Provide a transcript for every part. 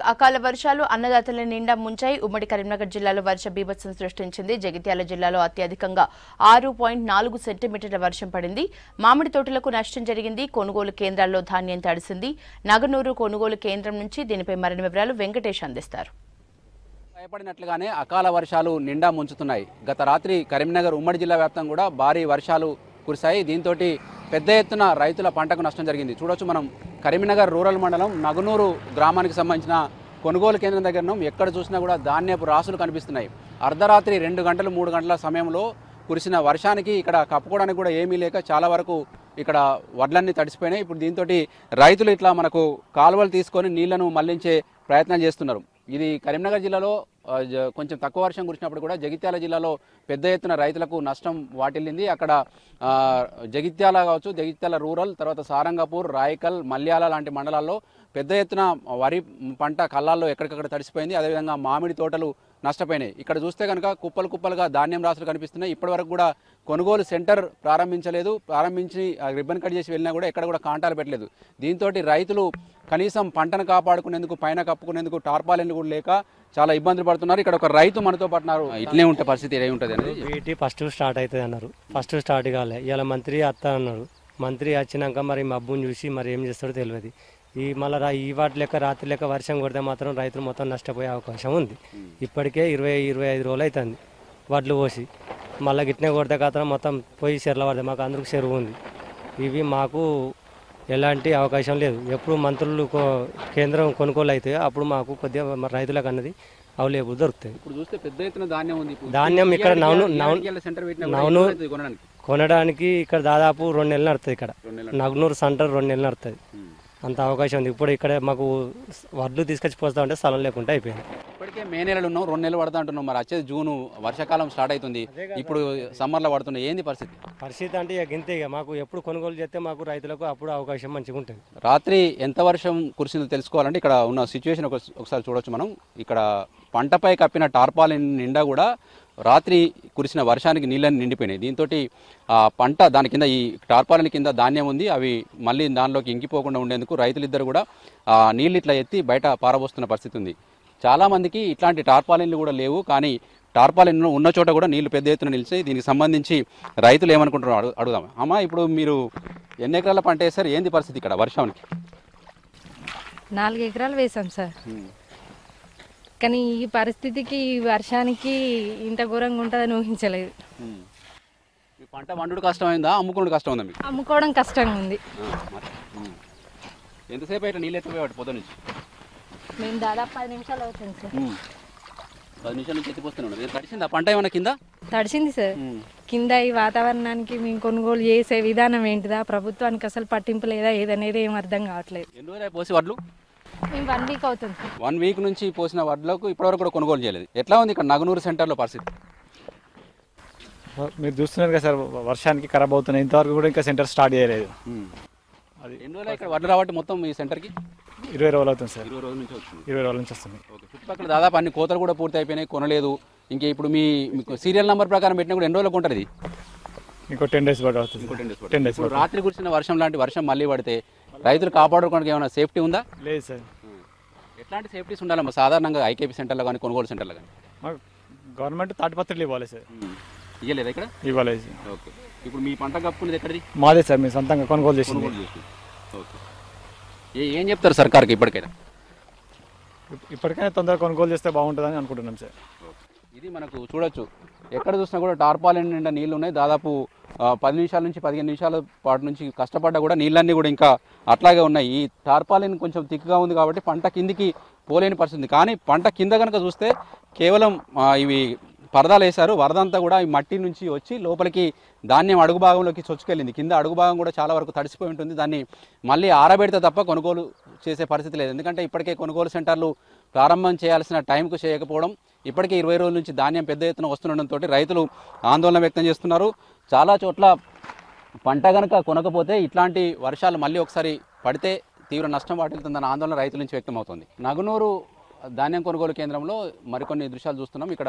అకాల వర్షాలు అన్నదాతల నిండా ముంచాయి. ఉమ్మడి కరీంనగర్ జిల్లాలో వర్ష బీభత్సం సృష్టించింది. జగిత్యాల జిల్లాలో అత్యధికంగా 6.4 సెంటీమీటర్ల వర్షం పడింది. మామిడి తోటలకు నష్టం జరిగింది. కొనుగోలు కేంద్రాల్లో ధాన్యం తడిసింది. నగనూరు కొనుగోలు కేంద్రం నుంచి దీనిపై మరిన్ని వివరాలు వెంకటేష్ అందిస్తారు. భయపడినట్లుగానే అకాల వర్షాలు నిండా ముంచుతున్నాయి. గత రాత్రి కరీంనగర్ ఉమ్మడి జిల్లా వ్యాప్తంగా కూడా భారీ వర్షాలు కురిశాయి. దీంతో పెద్ద ఎత్తున రైతుల పంటకు నష్టం జరిగింది. చూడొచ్చు మనం కరీంనగర్ రూరల్ మండలం నగనూరు గ్రామానికి సంబంధించిన కొనుగోలు కేంద్రం దగ్గర ఎక్కడ చూసినా కూడా ధాన్యపు రాసులు కనిపిస్తున్నాయి. అర్ధరాత్రి 2 గంటలు 3 గంటల సమయంలో కురిసిన వర్షానికి ఇక్కడ కప్పుకోవడానికి కూడా ఏమీ లేక చాలా వరకు ఇక్కడ వడ్లన్నీ తడిసిపోయినాయి. ఇప్పుడు దీంతో రైతులు ఇట్లా మనకు కాలువలు తీసుకొని నీళ్లను మళ్లించే ప్రయత్నం చేస్తున్నారు. ఇది కరీంనగర్ జిల్లాలో కొంచెం తక్కువ వర్షం కురిసినప్పుడు కూడా జగిత్యాల జిల్లాలో పెద్ద ఎత్తున రైతులకు నష్టం వాటిల్లింది. అక్కడ జగిత్యాల కావచ్చు, జగిత్యాల రూరల్, తర్వాత సారంగపూర్, రాయకల్, మల్యాల లాంటి మండలాల్లో పెద్ద ఎత్తున వరి పంట కళ్ళాల్లో ఎక్కడికక్కడ తడిసిపోయింది. అదేవిధంగా మామిడి తోటలు నష్టపోయినాయి. ఇక్కడ చూస్తే కనుక కుప్పలు కుప్పలుగా ధాన్యం రాసులు కనిపిస్తున్నాయి. ఇప్పటివరకు కూడా కొనుగోలు సెంటర్ ప్రారంభించలేదు. ప్రారంభించి రిబ్బన్ కట్ చేసి వెళ్ళినా కూడా ఎక్కడ కూడా కాంటాలు పెట్టలేదు. దీంతో రైతులు కనీసం పంటను కాపాడుకునేందుకు, పైన కప్పుకునేందుకు టార్పాలిన్లు కూడా లేక చాలా ఇబ్బందులు పడుతున్నారు. ఇక్కడ ఒక రైతు మనతో పడుతున్నారు. ఇట్లే ఉంటే పరిస్థితి ఏముంటుంది అనేది వీటి ఫస్ట్ స్టార్ట్ అవుతుంది అన్నారు. ఫస్ట్ స్టార్ట్ కాలే. ఇలా మంత్రి వస్తా అన్నాడు. మంత్రి వచ్చినాక మరి మబ్బుని చూసి మరి ఏం చేస్తాడో తెలియదు. ఈ మళ్ళీ ఈ వాటి లెక్క రాత్రి లెక్క వర్షం కొడితే మాత్రం రైతులు మొత్తం నష్టపోయే అవకాశం ఉంది. ఇప్పటికే 20-25 రోజులు అవుతుంది వడ్లు పోసి. మళ్ళీ గిట్నే కొడితే కాత్రం మొత్తం పోయి చెర్ల పడితే మాకు అందరికి చెరువు ఉంది. ఇవి మాకు ఎలాంటి అవకాశం లేదు. ఎప్పుడు మంత్రులు కేంద్రం కొనుగోలు అయితే అప్పుడు మాకు కొద్దిగా రైతులకు అన్నది అవైలబుల్ దొరుకుతాయి. ఇప్పుడు చూస్తే పెద్ద ఎత్తున ధాన్యం ఉంది. ధాన్యం ఇక్కడ నౌను కొనడానికి ఇక్కడ దాదాపు 2 నెలలు నడుతుంది. ఇక్కడ నగనూరు సెంటర్ 2 నెలలు నడుతుంది. అంత అవకాశం ఉంది. ఇప్పుడు ఇక్కడ మాకు వడ్లు తీసుకొచ్చి పోస్తా ఉంటే స్థలం లేకుండా అయిపోయింది. ఇప్పటికే మే నెలలు ఉన్నాం, 2 నెలలు పడతా అంటున్నాం. మరి వచ్చేది జూను, వర్షాకాలం స్టార్ట్ అవుతుంది. ఇప్పుడు సమ్మర్లో పడుతుంది. ఏంది పరిస్థితి అంటే ఇక గింతే. ఇక మాకు ఎప్పుడు కొనుగోలు చేస్తే మాకు రైతులకు అప్పుడు అవకాశం మంచిగా ఉంటుంది. రాత్రి ఎంత వర్షం కురిసిందో తెలుసుకోవాలంటే ఇక్కడ ఉన్న సిచ్యువేషన్ ఒకసారి చూడొచ్చు మనం. ఇక్కడ పంటపై కప్పిన టార్పాలిన్ నిండా కూడా రాత్రి కురిసిన వర్షానికి నీళ్ళని నిండిపోయినాయి. దీంతో పంట దాని కింద, ఈ టార్పాలిన్ కింద ధాన్యం ఉంది. అవి మళ్ళీ దానిలోకి ఇంకిపోకుండా ఉండేందుకు రైతులిద్దరు కూడా నీళ్ళు ఇట్లా ఎత్తి బయట పారబోస్తున్న పరిస్థితి ఉంది. చాలామందికి ఇట్లాంటి టార్పాలిన్లు కూడా లేవు. కానీ టార్పాలిన్ ఉన్న చోట కూడా నీళ్లు పెద్ద ఎత్తున నిలిచాయి. దీనికి సంబంధించి రైతులు ఏమనుకుంటున్నారో అడుగుదాం. అమ్మా, ఇప్పుడు మీరు ఎన్ని ఎకరాల పంట వేస్తారు? ఏంది పరిస్థితి ఇక్కడ వర్షానికి? 4 ఎకరాలు వేసాం సార్. కానీ ఈ పరిస్థితికి, వర్షానికి ఇంత ఘోరంగా ఉంటుందని ఊహించలేదు. పంట వండుడు కష్టమైందా, అమ్ముకోవడం కష్టమైందా? మీకు అమ్ముకోవడం కష్టంగా ఉంది. ఎంతసేపు అయితే నీళ్ళు ఎత్తిపోయాడు పొద్దు నుంచి? మేము దాదాపు 10 నిమిషాలు అవుతుంది సార్. 10 నిమిషాల నుంచి ఎత్తిపోతున్నాడు. తడిసిందా పంట ఏమన్నా కింద? తడిసింది సార్. కింద ఈ వాతావరణానికి మేము కొనుగోలు చేసే విధానం ఏంటిదా, ప్రభుత్వానికి అసలు పట్టింపు లేదా ఏదనేది ఏం అర్థం కావట్లేదు. ఎన్ని రోజులు పోసి వడ్లు? మేము 1 వీక్ అవుతుంది. 1 వీక్ నుంచి పోసిన వడ్లకు ఇప్పటివరకు కూడా కొనుగోలు చేయలేదు. ఎట్లా ఉంది ఇక్కడ నగనూరు సెంటర్లో పరిస్థితి? మీరు చూస్తున్నారు కదా సార్, వర్షానికి ఖరాబ్ అవుతున్నాయి. ఇంతవరకు కూడా ఇంకా సెంటర్ స్టార్ట్ చేయలేదు. అది ఎన్ని రోజులు ఇక్కడ వడ్లు రావట్టి మొత్తం ఈ సెంటర్కి? 20 రోజులు అవుతుంది సార్. 20 రోజుల నుంచి వస్తుంది. 20 రోజుల నుంచి వస్తుంది. ఓకే, చుట్టుపక్కల దాదాపు అన్ని కోతలు కూడా పూర్తి అయిపోయినాయి, కొనలేదు. ఇంకా ఇప్పుడు మీకు సీరియల్ నెంబర్ ప్రకారం పెట్టినా కూడా ఎన్ని రోజులకు ఉంటుంది? ఇంకో 10 డేస్ పడి అవుతుంది. 10 డేస్. రాత్రి కురిసిన వర్షం లాంటి వర్షం మళ్ళీ పడితే రైతులు కాపాడుకోవడానికి ఏమైనా సేఫ్టీ ఉందా? లేదు సార్. ఎట్లాంటి సేఫ్టీస్ ఉండాలమ్మా సాధారణంగా ఐకేపీ సెంటర్లో కానీ, కొనుగోలు సెంటర్లో కానీ? మాకు గవర్నమెంట్ తాటిపత్రులు ఇవ్వాలి సార్. ఇవ్వలేదు ఇక్కడ? ఇవ్వాలి. ఓకే, ఇప్పుడు మీ పంట కప్పుకునేది ఎక్కడిది? మాదే సార్, మేము సొంతంగా కొనుగోలు చేసింది. ఓకే, ఏం చెప్తారు సర్కార్కి ఇప్పటికైనా? ఇప్పటికైనా తొందరగా కొనుగోలు చేస్తే బాగుంటుందని అనుకుంటున్నాం సార్. ఇది మనకు చూడొచ్చు, ఎక్కడ చూసినా కూడా టార్పాలిన్ నిండా నీళ్ళు ఉన్నాయి. దాదాపు 10 నిమిషాల నుంచి 15 నిమిషాల పాటు నుంచి కష్టపడ్డా కూడా నీళ్ళన్నీ కూడా ఇంకా అట్లాగే ఉన్నాయి. ఈ టార్పాలిన్ కొంచెం థిక్గా ఉంది కాబట్టి పంట కిందికి పోలేని పరిస్థితి. కానీ పంట కింద కనుక చూస్తే కేవలం ఇవి పరదాలు వేశారు. వరదంతా కూడా ఈ మట్టి నుంచి వచ్చి లోపలికి ధాన్యం అడుగు భాగంలోకి చొచ్చుకెళ్ళింది. కింద అడుగు భాగం కూడా చాలా వరకు తడిసిపోయి ఉంటుంది. దాన్ని మళ్ళీ ఆరబెడితే తప్ప కొనుగోలు చేసే పరిస్థితి లేదు. ఎందుకంటే ఇప్పటికే కొనుగోలు సెంటర్లు ప్రారంభం చేయాల్సిన టైంకు చేయకపోవడం, ఇప్పటికే 20 రోజుల నుంచి ధాన్యం పెద్ద ఎత్తున వస్తుండడంతో రైతులు ఆందోళన వ్యక్తం చేస్తున్నారు. చాలా చోట్ల పంట కనుక కొనకపోతే ఇట్లాంటి వర్షాలు మళ్ళీ ఒకసారి పడితే తీవ్ర నష్టం వాటిల్తుందన్న ఆందోళన రైతుల నుంచి వ్యక్తమవుతుంది. నగనూరు ధాన్యం కొనుగోలు కేంద్రంలో మరికొన్ని దృశ్యాలు చూస్తున్నాం. ఇక్కడ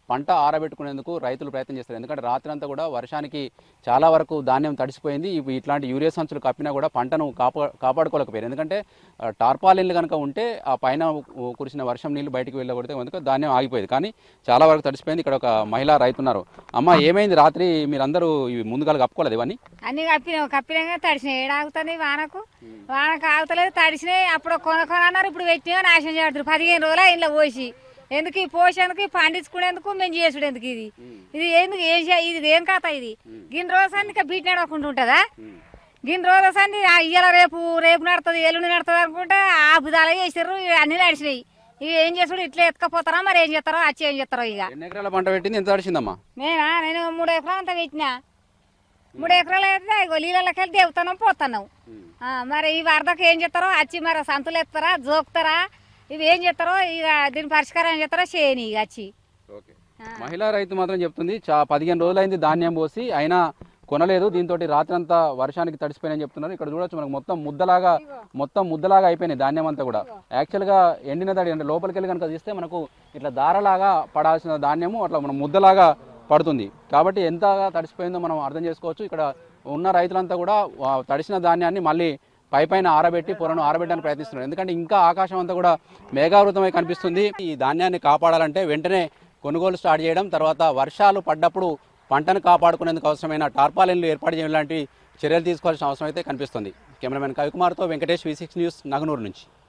పంట ఆరబెట్టుకునేందుకు రైతులు ప్రయత్నం చేస్తారు. ఎందుకంటే రాత్రి అంతా కూడా వర్షానికి చాలా వరకు ధాన్యం తడిసిపోయింది. ఇట్లాంటి యూరియా సంచులు కప్పినా కూడా పంటను కాపాడుకోలేకపోయారు. ఎందుకంటే టార్పాలిన్లు కనుక ఉంటే ఆ పైన కురిసిన వర్షం నీళ్లు బయటికి వెళ్ళకూడదు, అందుకే ధాన్యం ఆగిపోయేది. కానీ చాలా వరకు తడిసిపోయింది. ఇక్కడ ఒక మహిళా రైతు ఉన్నారు. అమ్మ, ఏమైంది రాత్రి? మీరందరూ ముందుగా కప్పుకోలేదు ఇవన్నీ? అన్ని కప్పినాక తడిసినాయి. ఏడాగుతుంది వానకు ఆగుతలేదు, తడిసినాయి. అప్పుడు కొనన్నారు, ఇప్పుడు పెట్టినా నాశనం చేస్తారు. 15 రోజులు ఇంట్లో పోసి ఎందుకు ఈ పోసేందుకు పండించుకునేందుకు మేము చేసుడు ఎందుకు? ఇది ఎందుకు ఇది ఏం కథ? ఇది గిన్ని రోజు అన్ని బీట్ నడవకుండా ఉంటుందా? గిన్ని రోజు అన్ని ఇవాళ రేపు నడుతుంది, ఎల్లుండి నడుతుంది అనుకుంటే ఆపుదాలు చేసారు. అన్ని నడిచినాయి. ఇవి ఏం చేసుడు? ఇట్లా ఎత్తుకపోతారా? మరి ఏం చేస్తారో వచ్చి ఏం చేస్తారో. ఇక ఎన్ని ఎకరాల పంట పెట్టింది? ఎంత తడిసిందమ్మా? నేను 3 ఎకరాలు అంతా పెట్టినా. 3 ఎకరాలు అయితే ఇగో నీళ్ళకి వెళ్ళి దేవుతున్నాం పోతున్నాం. మరి ఈ వరదకు ఏం చేస్తారో వచ్చి మరి సంతులు ఎత్తారా, జోకుతారా, ఇవి ఏం చేస్తారో ఇక దీని పరిష్కారం ఏం చేస్తారో చేయని ఇక వచ్చి. మహిళా రైతు మాత్రం చెప్తుంది 15 రోజులైంది ధాన్యం పోసి అయినా కొనలేదు. దీంతో రాత్రి అంతా వర్షానికి తడిసిపోయినని చెప్తున్నారు. ఇక్కడ చూడొచ్చు, మనకు మొత్తం ముద్దలాగా అయిపోయినాయి ధాన్యం అంతా కూడా. యాక్చువల్గా ఎండిన తడి అంటే లోపలికి వెళ్ళి కనుక తీస్తే మనకు ఇట్లా దారలాగా పడాల్సిన ధాన్యము అట్లా మనం ముద్దలాగా పడుతుంది. కాబట్టి ఎంతగా తడిసిపోయిందో మనం అర్థం చేసుకోవచ్చు. ఇక్కడ ఉన్న రైతులంతా కూడా తడిసిన ధాన్యాన్ని మళ్ళీ పైన ఆరబెట్టి పొరను ఆరబెట్టడానికి ప్రయత్నిస్తున్నారు. ఎందుకంటే ఇంకా ఆకాశం అంతా కూడా మేఘావృతమై కనిపిస్తుంది. ఈ ధాన్యాన్ని కాపాడాలంటే వెంటనే కొనుగోలు స్టార్ట్ చేయడం, తర్వాత వర్షాలు పడ్డప్పుడు పంటను కాపాడుకునేందుకు అవసరమైన టార్పాలిన్లు ఏర్పాటు చేయడం లాంటి చర్యలు తీసుకోవాల్సిన అవసరం అయితే కనిపిస్తుంది. కెమెరామెన్ కవికుమార్తో వెంకటేష్, V6 న్యూస్, నగనూరు నుంచి.